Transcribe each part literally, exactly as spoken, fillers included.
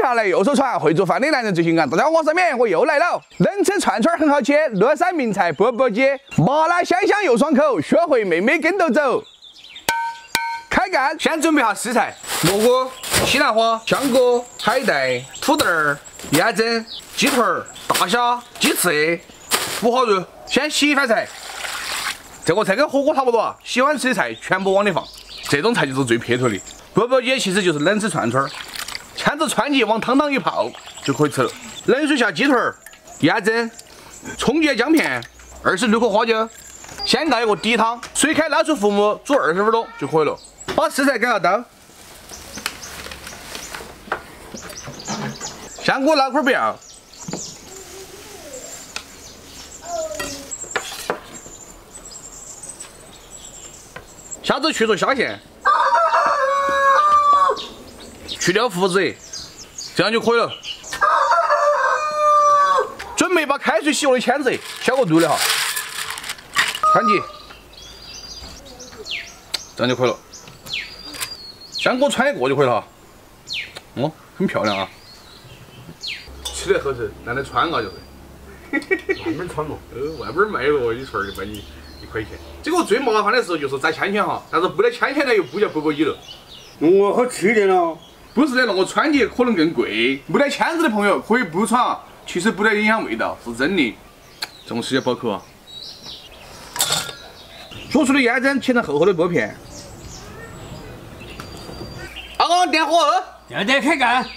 下来右手传，会做饭的男人最性感。大家好，我是面，我又来了。能吃串串很好切，乐山名菜钵钵鸡，麻辣香香又爽口，学会妹妹跟着走。开干！先准备下食材：蘑菇、西兰花、香菇、海带、土豆儿、鸭胗、鸡腿儿、大虾、鸡翅、五花肉。先洗一番菜。这个菜跟火锅差不多啊，喜欢吃的菜全部往里放，这种菜就是最撇头的。钵钵鸡其实就是冷吃串串，签子串起往汤汤一泡就可以吃了。冷水下鸡腿儿、鸭胗、葱节姜片、二十六颗花椒，先盖一个底汤，水开捞出浮木，煮二十分钟就可以了。把食材改下刀，香菇捞块不要。 虾子去除虾线，去掉胡子，这样就可以了。准备把开水洗过的签子消个毒的哈，穿起，这样就可以了。香菇穿一个就可以了哈。哦，很漂亮啊，吃得合适，懒得穿啊就是。 外面穿嘛， 呃，外边卖了一串儿就卖你一块钱。这个最麻烦的时候就是摘签签哈，但是没得签签呢又不叫钵钵鸡了。 我好吃点了。 不是的，那个穿起可能更贵。没得签子的朋友可以不穿啊，其实不得影响味道，是真的。这种吃起饱口啊。煮出的鸭胗切成厚厚的薄片。阿公点火候， 要得开干。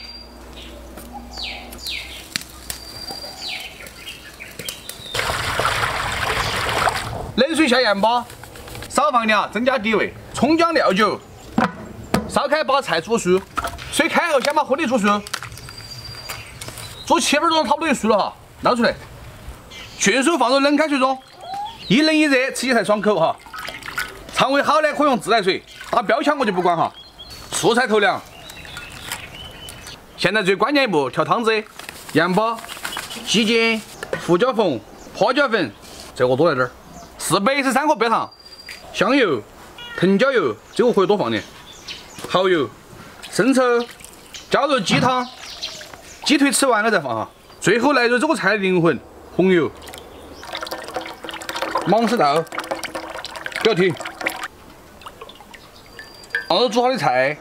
冷水下盐巴，少放点啊，增加底味。葱姜料酒，烧开把菜煮熟，水开后先把荤的煮熟，煮七分钟差不多就熟了哈，捞出来，迅速放入冷开水中，一冷一热，吃起才爽口哈。肠胃好的可以用自来水，打标枪我就不管哈。素菜投凉，现在最关键一步调汤汁，盐巴、鸡精、胡椒粉、花椒粉，这个多来点儿。 四百一十三克白糖，香油、藤椒油，这个可以多放点，蚝油、生抽，加入鸡汤，鸡腿吃完了再放哈。最后来入这个菜的灵魂，红油，芒石豆，不要停。放入煮好的菜，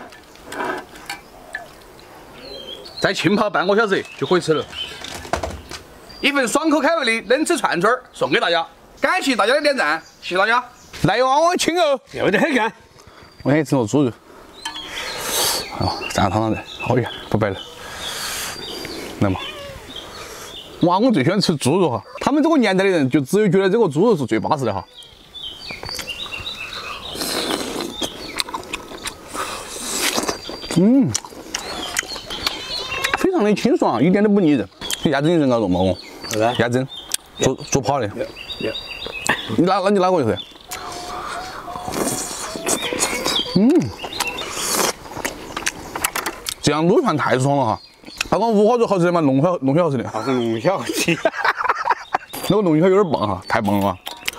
再浸泡半个小时就可以吃了。一份爽口开胃的冷吃串串送给大家。 感谢大家的点赞，谢谢大家！来旺旺亲哦， 要得很干。 我先吃个猪肉，好，蘸下汤汤的，好呀，不白了，来嘛！哇，我最喜欢吃猪肉哈，他们这个年代的人就只有觉得这个猪肉是最巴适的哈。嗯，非常的清爽，一点都不腻人。鸭胗你人搞肉吗？我鸭胗，做做跑的。 你拿，那你拿过一回。嗯，这样卤饭太爽了哈！那个五花肉好吃的嘛，龙虾龙虾好吃的。 还是龙虾好吃。 那个龙虾有点棒哈，太棒了。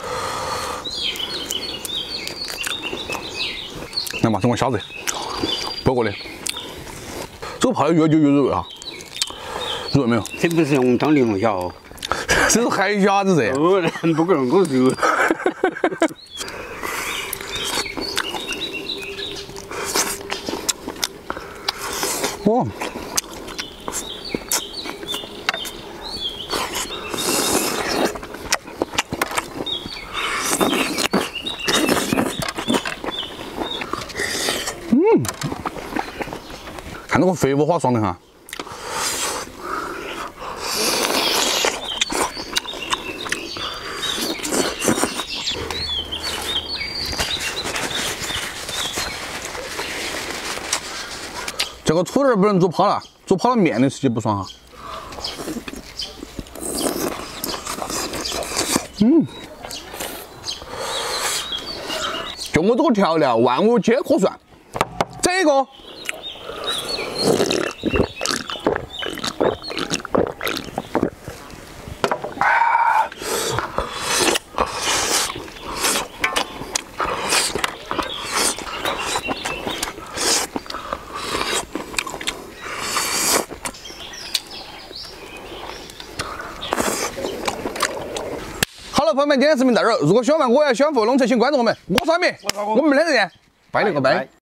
来嘛，整个虾子，包过来。这个泡的越久越入味哈，入味没有？ 这不是用当地龙虾哦。 这是海虾子噻， 哦，不可能够肉。 哦，嗯，看那个肥不滑爽的哈。 这个土豆不能煮泡了，煮泡了面的吃起不爽哈。嗯，就我这个调料，万物皆可算。这个， 了，朋友们，今天视频到这儿。如果喜欢我，要喜欢佛龙车，请关注我们。我是阿米，我们两个人，拜了个拜。